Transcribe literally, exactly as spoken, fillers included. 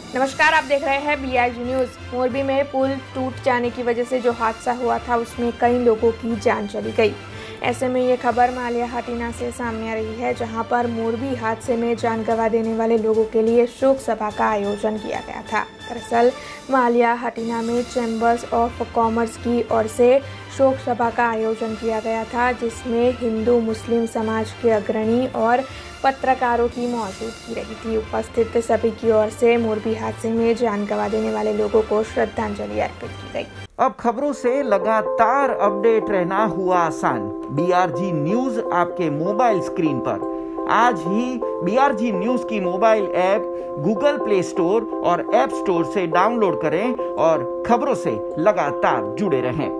नमस्कार, आप देख रहे हैं बीआरजी न्यूज। मोरबी में पुल टूट जाने की वजह से जो हादसा हुआ था उसमें कई लोगों की जान चली गई। ऐसे में ये खबर मालिया हटीना से सामने आ रही है, जहां पर मोरबी हादसे में जान गंवा देने वाले लोगों के लिए शोक सभा का आयोजन किया गया था। दरअसल मालिया हटीना में चैम्बर्स ऑफ कॉमर्स की ओर से शोक सभा का आयोजन किया गया था, जिसमें हिंदू मुस्लिम समाज के अग्रणी और पत्रकारों की मौजूदगी रही थी। उपस्थित सभी की ओर से मोरबी हादसे में जान गंवा देने वाले लोगों को श्रद्धांजलि अर्पित की गई। अब खबरों से लगातार अपडेट रहना हुआ आसान। बीआरजी न्यूज आपके मोबाइल स्क्रीन पर। आज ही बीआरजी न्यूज की mobile app Google Play Store और ऐप स्टोर से डाउनलोड करें और खबरों से लगातार जुड़े रहें।